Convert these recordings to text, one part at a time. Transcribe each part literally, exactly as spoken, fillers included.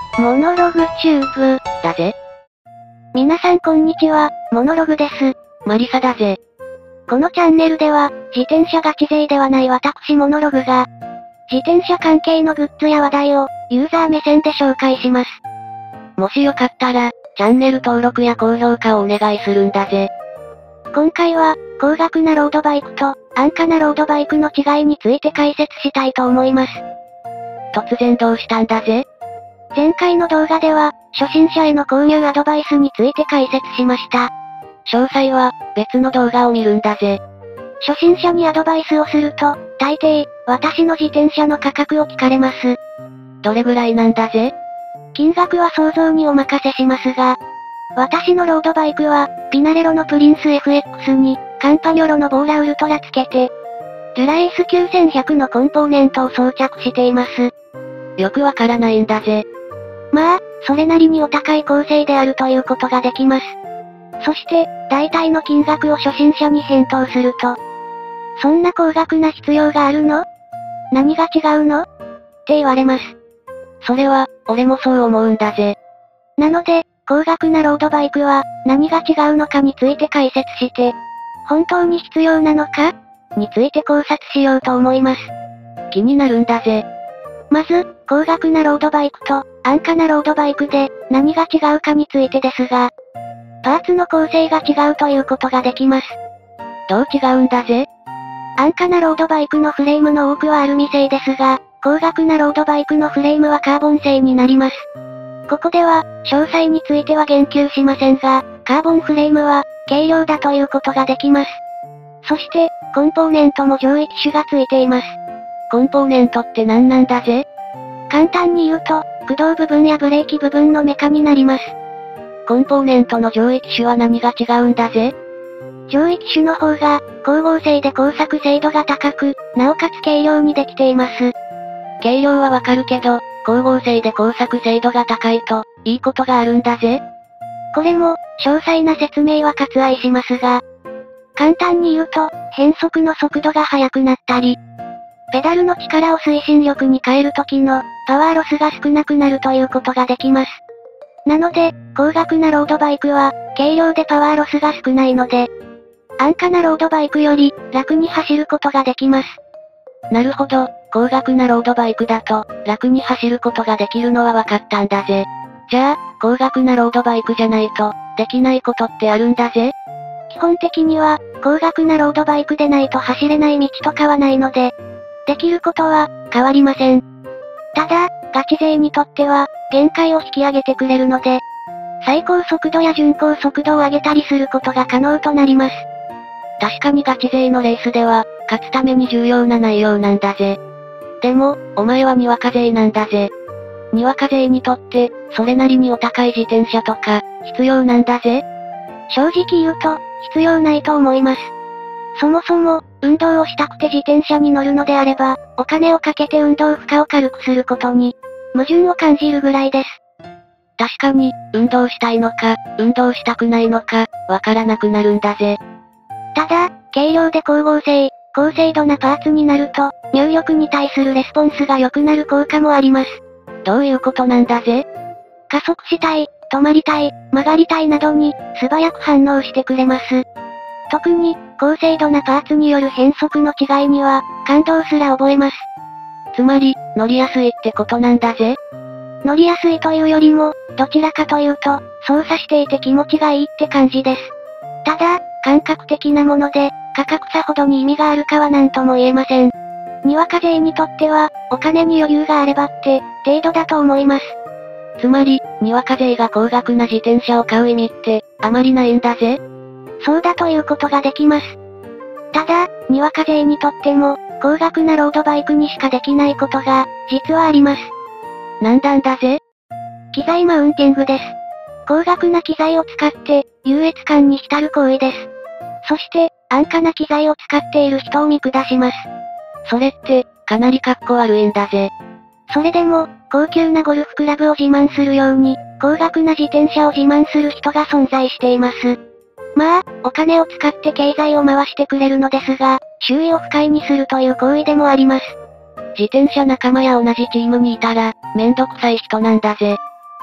モノログチューブ、 だぜ。 皆さんこんにちは、モノログです。 マリサだぜ。 このチャンネルでは、自転車ガチ勢ではない私モノログが、自転車関係のグッズや話題を、ユーザー目線で紹介します。 もしよかったら、チャンネル登録や高評価をお願いするんだぜ。 今回は、高額なロードバイクと、安価なロードバイクの違いについて解説したいと思います。 突然どうしたんだぜ？ 前回の動画では、初心者への購入アドバイスについて解説しました。 詳細は、別の動画を見るんだぜ。 初心者にアドバイスをすると、大抵、私の自転車の価格を聞かれます。 どれぐらいなんだぜ？ 金額は想像にお任せしますが、私のロードバイクは、ピナレロのプリンス エフエックス に、カンパニョロのボーラウルトラつけて、デュラエースきゅうせんひゃくのコンポーネントを装着しています。 よくわからないんだぜ。 まあ、それなりにお高い構成であるということができます。そして、大体の金額を初心者に返答すると、そんな高額な必要があるの？何が違うの？って言われます。 それは、俺もそう思うんだぜ。 なので、高額なロードバイクは、何が違うのかについて解説して、本当に必要なのかについて考察しようと思います。 気になるんだぜ。 まず、高額なロードバイクと、安価なロードバイクで、何が違うかについてですが、パーツの構成が違うということができます。 どう違うんだぜ？ 安価なロードバイクのフレームの多くはアルミ製ですが、高額なロードバイクのフレームはカーボン製になります。ここでは、詳細については言及しませんが、カーボンフレームは、軽量だということができます。そして、コンポーネントも上位機種がついています。 コンポーネントって何なんだぜ？ 簡単に言うと、駆動部分やブレーキ部分のメカになります。 コンポーネントの上位機種は何が違うんだぜ？ 上位機種の方が、光合成で工作精度が高く、なおかつ軽量にできています。 軽量はわかるけど、光合成で工作精度が高いと、いいことがあるんだぜ。 これも、詳細な説明は割愛しますが、簡単に言うと、変速の速度が速くなったり、ペダルの力を推進力に変える時の、パワーロスが少なくなるということができます。なので、高額なロードバイクは、軽量でパワーロスが少ないので、安価なロードバイクより、楽に走ることができます。 なるほど、高額なロードバイクだと、楽に走ることができるのは分かったんだぜ。じゃあ、高額なロードバイクじゃないと、できないことってあるんだぜ。 基本的には、高額なロードバイクでないと走れない道とかはないので、できることは、変わりません。ただ、ガチ勢にとっては、限界を引き上げてくれるので、最高速度や巡航速度を上げたりすることが可能となります。 確かにガチ勢のレースでは、勝つために重要な内容なんだぜ。でも、お前はにわか勢なんだぜ。にわか勢にとって、それなりにお高い自転車とか、必要なんだぜ。 正直言うと、必要ないと思います。そもそも、運動をしたくて自転車に乗るのであれば、お金をかけて運動負荷を軽くすることに、矛盾を感じるぐらいです。 確かに、運動したいのか、運動したくないのか、わからなくなるんだぜ。 ただ、軽量で光合成、高精度なパーツになると、入力に対するレスポンスが良くなる効果もあります。 どういうことなんだぜ？ 加速したい、止まりたい、曲がりたいなどに、素早く反応してくれます。特に、高精度なパーツによる変速の違いには、感動すら覚えます。 つまり、乗りやすいってことなんだぜ。 乗りやすいというよりも、どちらかというと、操作していて気持ちがいいって感じです。ただ、感覚的なもので、価格差ほどに意味があるかは何とも言えません。にわか勢にとっては、お金に余裕があればって、程度だと思います。 つまり、にわか勢が高額な自転車を買う意味って、あまりないんだぜ。 そうだということができます。ただ、にわか勢にとっても、高額なロードバイクにしかできないことが、実はあります。 なんだんだぜ？ 機材マウンティングです。高額な機材を使って、優越感に浸る行為です。そして、安価な機材を使っている人を見下します。 それって、かなりカッコ悪いんだぜ。 それでも、高級なゴルフクラブを自慢するように、高額な自転車を自慢する人が存在しています。まあ、お金を使って経済を回してくれるのですが、周囲を不快にするという行為でもあります。 自転車仲間や同じチームにいたら、めんどくさい人なんだぜ。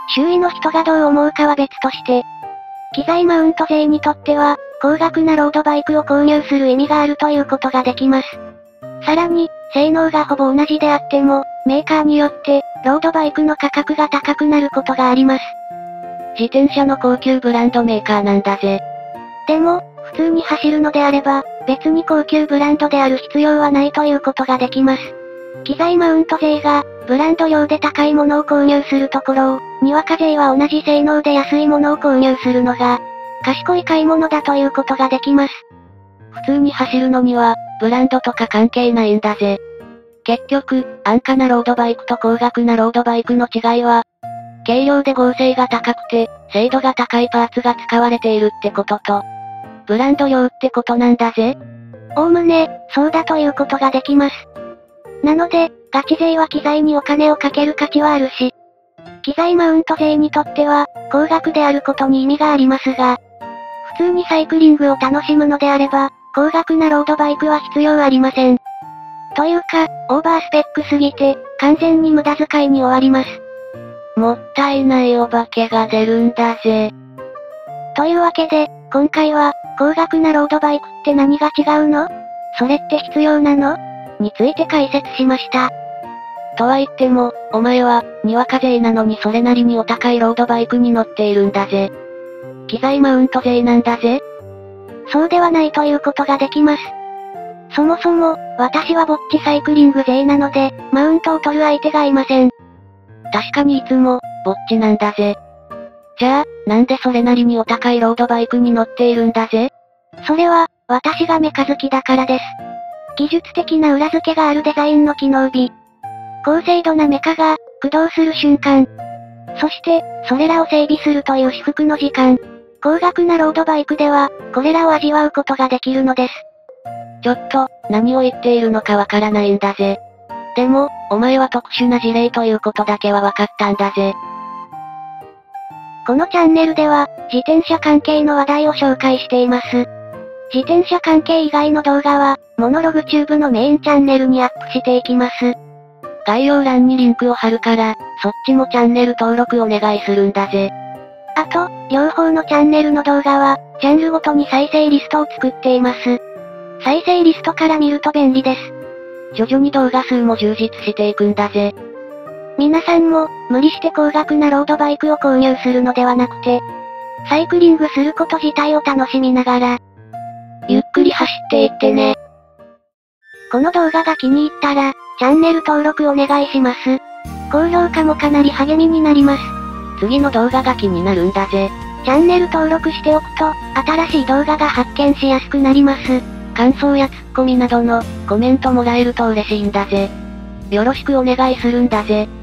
周囲の人がどう思うかは別として、機材マウント勢にとっては、高額なロードバイクを購入する意味があるということができます。さらに、性能がほぼ同じであっても、メーカーによって、ロードバイクの価格が高くなることがあります。 自転車の高級ブランドメーカーなんだぜ。 でも、普通に走るのであれば、別に高級ブランドである必要はないということができます。機材マウント勢が、ブランド用で高いものを購入するところを、にわか勢は同じ性能で安いものを購入するのが、賢い買い物だということができます。 普通に走るのには、ブランドとか関係ないんだぜ。結局、安価なロードバイクと高額なロードバイクの違いは、軽量で合成が高くて、精度が高いパーツが使われているってことと、ブランド用ってことなんだぜ。 おおむね、そうだということができます。なので、ガチ勢は機材にお金をかける価値はあるし、機材マウント勢にとっては、高額であることに意味がありますが、普通にサイクリングを楽しむのであれば、高額なロードバイクは必要ありません。というか、オーバースペックすぎて、完全に無駄遣いに終わります。 もったいないお化けが出るんだぜ。 というわけで、今回は、高額なロードバイクって何が違うの？それって必要なの？について解説しました。 とは言っても、お前は、にわか勢なのにそれなりにお高いロードバイクに乗っているんだぜ。機材マウント勢なんだぜ。 そうではないということができます。そもそも、私はぼっちサイクリング勢なので、マウントを取る相手がいません。 確かにいつも、ぼっちなんだぜ。じゃあ、なんでそれなりにお高いロードバイクに乗っているんだぜ？ それは、私がメカ好きだからです。技術的な裏付けがあるデザインの機能美。高精度なメカが、駆動する瞬間。そして、それらを整備するという至福の時間。高額なロードバイクでは、これらを味わうことができるのです。 ちょっと、何を言っているのかわからないんだぜ。でも、お前は特殊な事例ということだけはわかったんだぜ。 このチャンネルでは、自転車関係の話題を紹介しています。自転車関係以外の動画は、モノログチューブのメインチャンネルにアップしていきます。 概要欄にリンクを貼るから、そっちもチャンネル登録お願いするんだぜ。 あと、両方のチャンネルの動画は、ジャンルごとに再生リストを作っています。再生リストから見ると便利です。 徐々に動画数も充実していくんだぜ。 皆さんも、無理して高額なロードバイクを購入するのではなくて、サイクリングすること自体を楽しみながら、 ゆっくり走っていってね。 この動画が気に入ったら、チャンネル登録お願いします。高評価もかなり励みになります。 次の動画が気になるんだぜ。 チャンネル登録しておくと、新しい動画が発見しやすくなります。 感想やツッコミなどの、コメントもらえると嬉しいんだぜ。よろしくお願いするんだぜ。